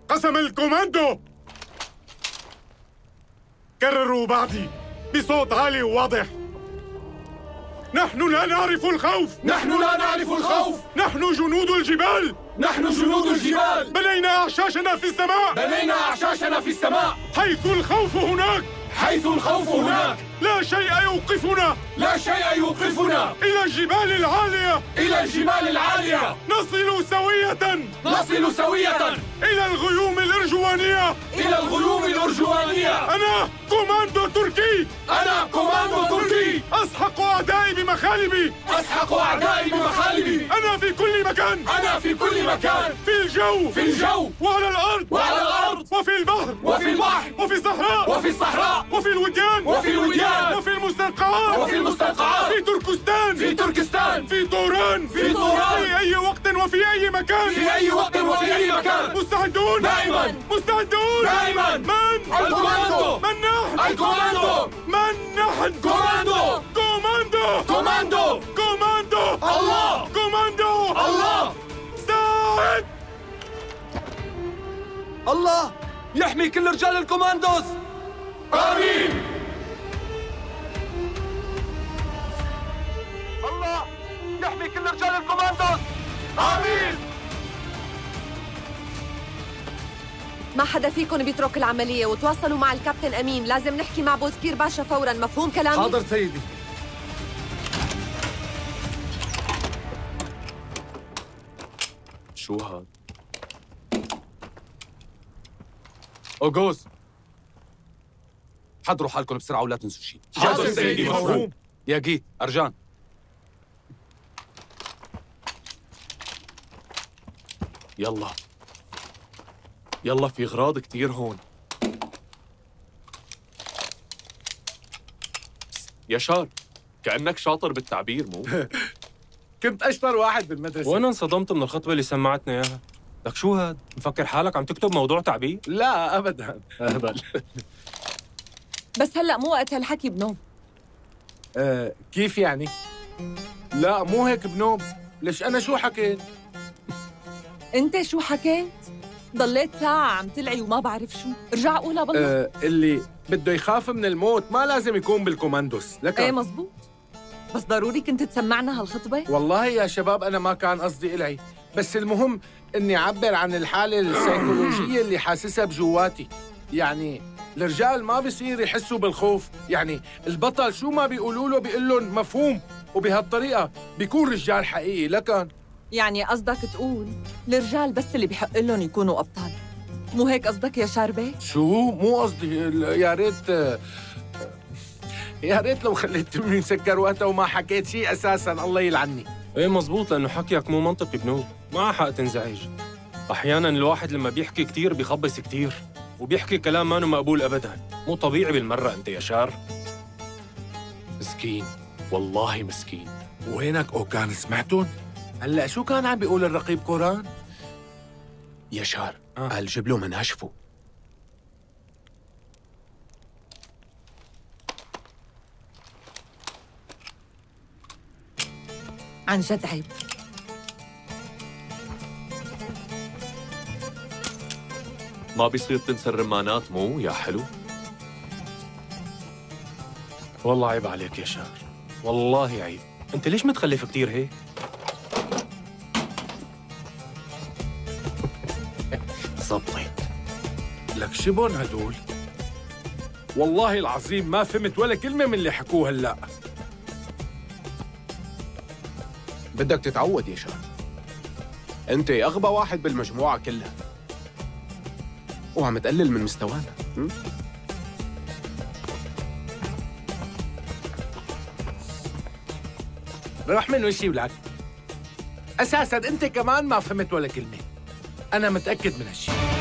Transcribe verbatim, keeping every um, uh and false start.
قسم الكوماندو. كرروا بعدي بصوت عالي وواضح. نحن لا نعرف الخوف. نحن لا نعرف الخوف. نحن جنود الجبال. نحن جنود الجبال. بنينا أعشاشنا في السماء. بنينا أعشاشنا في السماء. حيث الخوف هناك. حيث الخوف هناك. لا شيء يوقفنا. لا شيء يوقفنا. إلى الجبال العالية. إلى الجبال العالية. نصل سوية. نصل سوية. إلى الغيوم الأرجوانية. إلى الغيوم الأرجوانية. أنا كوماندو تركي. أنا كوماندو تركي. أسحق أعدائي بمخالبي. أسحق أعدائي بمخالبي. أنا في كل مكان. أنا في كل مكان. في الجو. في الجو. وعلى الأرض. وعلى الأرض. وفي البحر. وفي البحر. وفي الصحراء. وفي الصحراء. وفي الوديان. وفي الوديان. وفي المستنقعات. وفي المستنقعات. في تركستان. في تركستان. في طوران. في طوران. في أي وقت وفي أي مكان. في أي وقت وفي أي مكان. مستعدون. دائما. مستعدون. دائما. من؟ الكوماندو. من نحن؟ الكوماندو. من نحن؟ كوماندو. كوماندو. كوماندو. كوماندو. الله. كوماندو. الله. ساعد. الله يحمي كل رجال الكوماندوز. آمين. الله يحمي كل رجال الكوماندوز. آمين. ما حدا فيكم بيترك العملية وتواصلوا مع الكابتن أمين. لازم نحكي مع بوزكير باشا فوراً. مفهوم كلامي؟ حاضر سيدي. شو هاد؟ أوغوز، حضروا حالكم بسرعة ولا تنسوا شيء. حاضر سيدي فوراً. يا جيت، أرجان. يلا يلا، في غراض كتير هون. يشار، كأنك شاطر بالتعبير مو؟ كنت أشطر واحد بالمدرسة. وانا انصدمت من الخطبة اللي سمعتنا اياها. لك شو هاد؟ مفكر حالك عم تكتب موضوع تعبير؟ لا أبداً. أهبل. بس هلأ مو وقت هالحكي بنوم. آه، كيف يعني؟ لا مو هيك بنوم. ليش أنا شو حكيت؟ أنت شو حكيت؟ ضليت ساعة عم تلعي وما بعرف شو. ارجع قولها بالله. آه، اللي بده يخاف من الموت ما لازم يكون بالكوماندوس. لك ايه مزبوط. بس ضروري كنت تسمعنا هالخطبة؟ والله يا شباب أنا ما كان قصدي إلعي، بس المهم إني أعبر عن الحالة السيكولوجية اللي حاسسها بجواتي. يعني الرجال ما بيصير يحسوا بالخوف، يعني البطل شو ما بيقولوا له بيقول لهم مفهوم، وبهالطريقة بيكون رجال حقيقي. لكن يعني قصدك تقول الرجال بس اللي بحق لهم يكونوا أبطال، مو هيك قصدك يا شاربة؟ شو؟ مو قصدي. يا ريت يا ريت لو خليت تمي مسكر وقتها وما حكيت شيء أساساً. الله يلعني. ايه مزبوط، لأنه حكيك مو منطقي بنوب. ما حق تنزعج. أحياناً الواحد لما بيحكي كتير بيخبص كتير، وبيحكي كلام ما مقبول أبداً. مو طبيعي بالمرة أنت يا شار. مسكين، والله مسكين. وينك أوكان سمعتون؟ هلا شو كان عم بيقول الرقيب قران؟ يشار، آه. قال جيب له مناشفه. عن جد عيب. ما بيصير تنسى الرمانات مو يا حلو؟ والله عيب عليك يا شار، والله عيب. أنت ليش متخلف كتير هيك؟ زبطت. لك شبون هدول؟ والله العظيم ما فهمت ولا كلمة من اللي حكوه هلأ. بدك تتعود يا شار، انت اغبى واحد بالمجموعة كلها، وعم تقلل من مستوانا. م? راح من وشي ولك. أساساً أنت كمان ما فهمت ولا كلمة. أنا متأكد من هالشي.